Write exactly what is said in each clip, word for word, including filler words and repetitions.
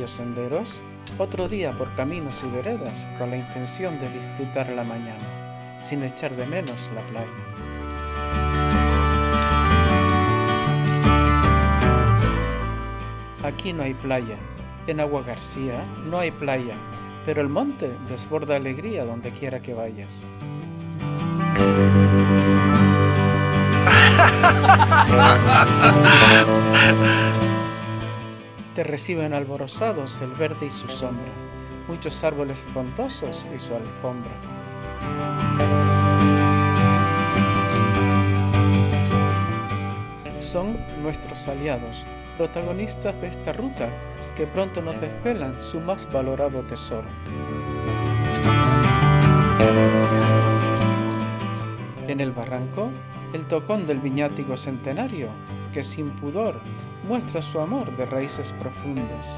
varios senderos, otro día por caminos y veredas con la intención de disfrutar la mañana, sin echar de menos la playa. Aquí no hay playa, en Agua García no hay playa, pero el monte desborda alegría donde quiera que vayas. Te reciben alborozados el verde y su sombra, muchos árboles frondosos y su alfombra. Son nuestros aliados, protagonistas de esta ruta que pronto nos desvelan su más valorado tesoro. En el barranco, el tocón del viñático centenario, que sin pudor muestra su amor de raíces profundas.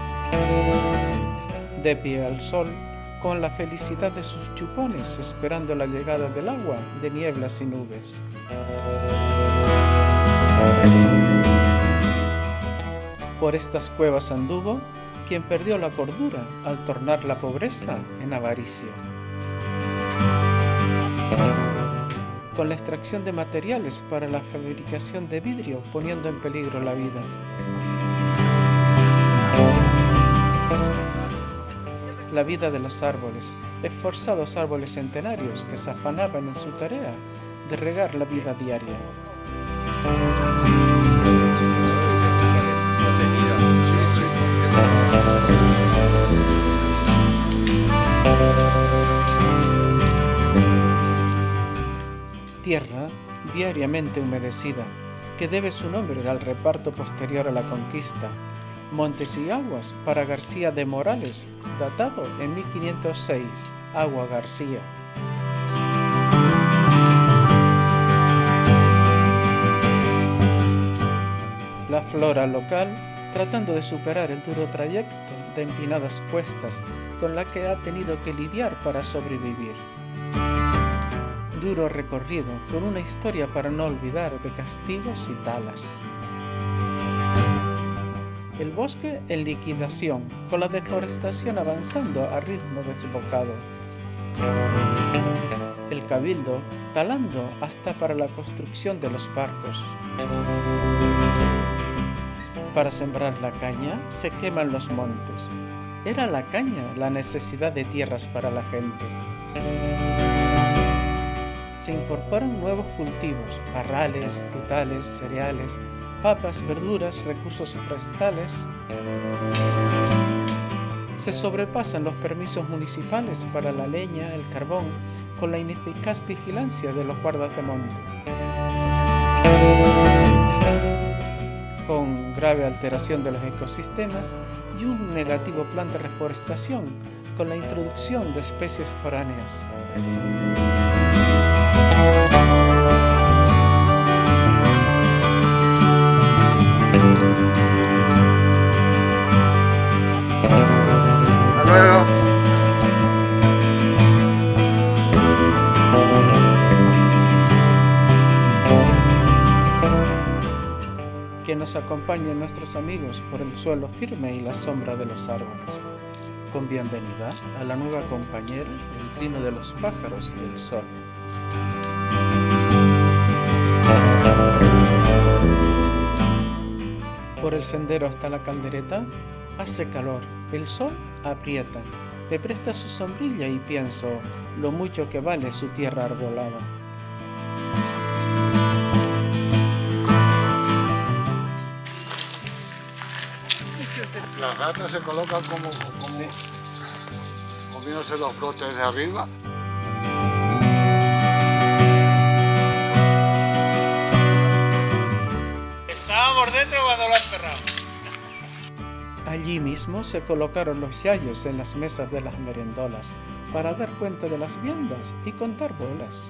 De pie al sol, con la felicidad de sus chupones, esperando la llegada del agua de nieblas y nubes. Por estas cuevas anduvo quien perdió la cordura al tornar la pobreza en avaricia. Con la extracción de materiales para la fabricación de vidrio, poniendo en peligro la vida. La vida de los árboles, esforzados árboles centenarios que se afanaban en su tarea de regar la vida diaria. Tierra diariamente humedecida, que debe su nombre al reparto posterior a la conquista. Montes y aguas para García de Morales, datado en mil quinientos seis, Agua García. La flora local, tratando de superar el duro trayecto de empinadas cuestas con la que ha tenido que lidiar para sobrevivir. Duro recorrido con una historia para no olvidar de castigos y talas. El bosque en liquidación, con la deforestación avanzando a ritmo desbocado. El cabildo talando hasta para la construcción de los barcos. Para sembrar la caña se queman los montes. Era la caña la necesidad de tierras para la gente. Se incorporan nuevos cultivos, parrales, frutales, cereales, papas, verduras, recursos forestales. Se sobrepasan los permisos municipales para la leña, el carbón, con la ineficaz vigilancia de los guardas de monte. Con grave alteración de los ecosistemas y un negativo plan de reforestación con la introducción de especies foráneas. Hasta luego. Que nos acompañen nuestros amigos por el suelo firme y la sombra de los árboles. Con bienvenida a la nueva compañera, el trino de los pájaros y el sol. Por el sendero hasta la caldereta, hace calor, el sol aprieta, le presta su sombrilla y pienso lo mucho que vale su tierra arbolada. Las ratas se colocan como, como comiéndose los brotes de arriba. Estábamos dentro cuando lo has cerrado. Allí mismo se colocaron los yayos en las mesas de las merendolas para dar cuenta de las viandas y contar bolas.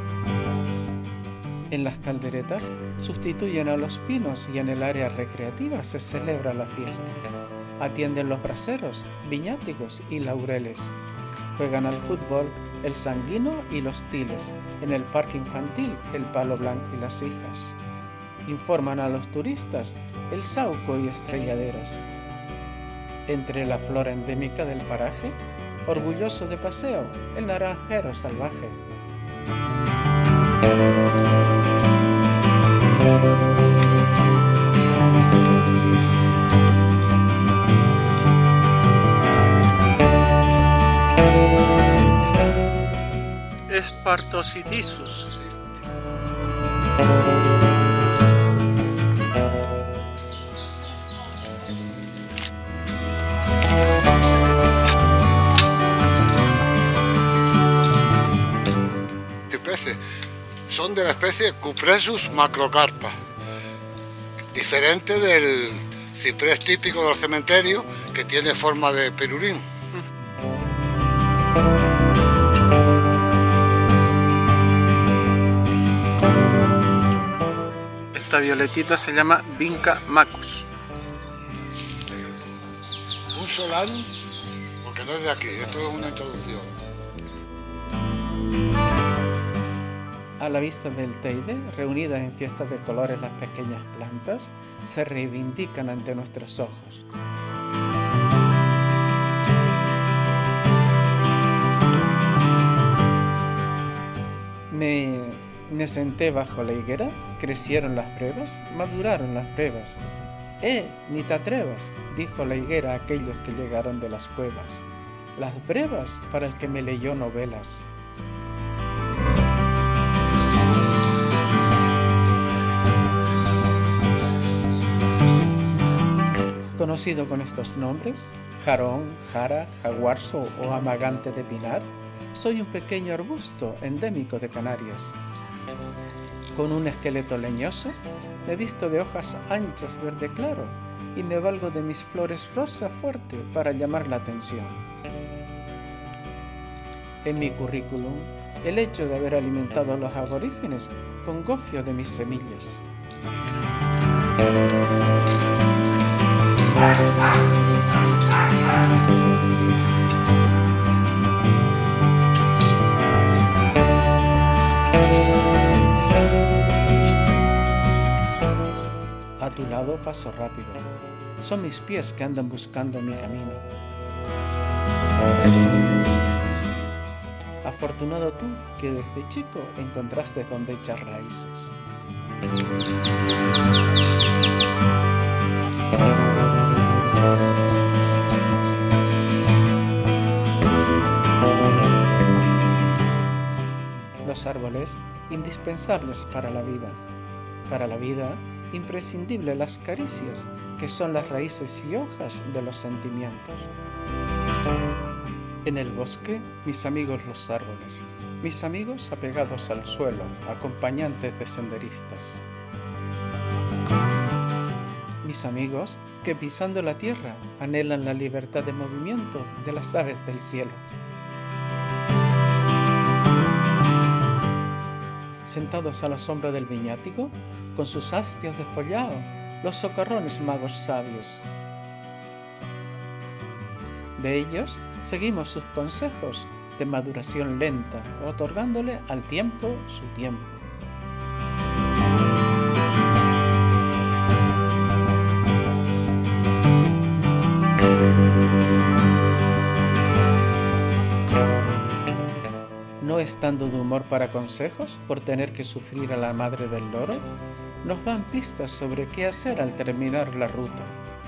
En las calderetas sustituyen a los pinos y en el área recreativa se celebra la fiesta. Atienden los braseros, viñáticos y laureles. Juegan al fútbol el sanguino y los tiles. En el parque infantil el palo blanco y las hijas. Informan a los turistas el Sauco y estrelladeras. Entre la flora endémica del paraje, orgulloso de paseo, el naranjero salvaje. Spartocitisus. Especies son de la especie Cupressus macrocarpa, diferente del ciprés típico de los cementerios que tiene forma de pirulín. Esta violetita se llama Vinca macus. Un solán, porque no es de aquí, esto es una introducción. A la vista del Teide, reunidas en fiestas de colores las pequeñas plantas, se reivindican ante nuestros ojos. Me, me senté bajo la higuera, crecieron las brevas, maduraron las brevas. ¡Eh, ni te atrevas!, dijo la higuera a aquellos que llegaron de las cuevas. Las brevas para el que me leyó novelas. Conocido con estos nombres, jarón, jara, jaguarzo o amagante de pinar, soy un pequeño arbusto endémico de Canarias. Con un esqueleto leñoso, me visto de hojas anchas verde claro y me valgo de mis flores rosa fuerte para llamar la atención. En mi currículum, el hecho de haber alimentado a los aborígenes con gofio de mis semillas. A tu lado paso rápido. Son mis pies que andan buscando mi camino. Afortunado tú que desde chico encontraste donde echar raíces. Los árboles, indispensables para la vida. Para la vida, imprescindibles las caricias, que son las raíces y hojas de los sentimientos. En el bosque, mis amigos los árboles, mis amigos apegados al suelo, acompañantes de senderistas. Mis amigos que pisando la tierra anhelan la libertad de movimiento de las aves del cielo. Sentados a la sombra del viñático, con sus hastias de follado, los socarrones magos sabios. De ellos seguimos sus consejos de maduración lenta, otorgándole al tiempo su tiempo. No estando de humor para consejos por tener que sufrir a la madre del loro, nos dan pistas sobre qué hacer al terminar la ruta.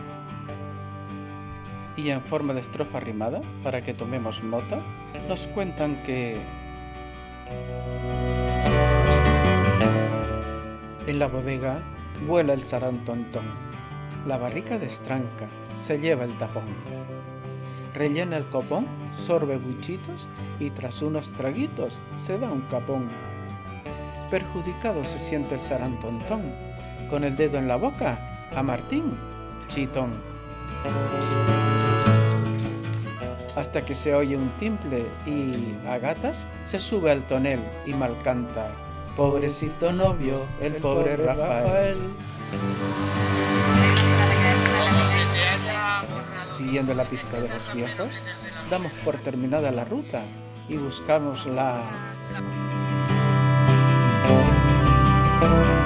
Y en forma de estrofa rimada, para que tomemos nota, nos cuentan que en la bodega vuela el sarantontón, la barrica destranca, se lleva el tapón. Rellena el copón, sorbe buchitos y tras unos traguitos se da un capón. Perjudicado se siente el sarantontón, con el dedo en la boca, a Martín, chitón. Hasta que se oye un timple y, a gatas, se sube al tonel y mal canta: pobrecito novio, el pobre Rafael. Siguiendo la pista de los viejos, damos por terminada la ruta y buscamos la...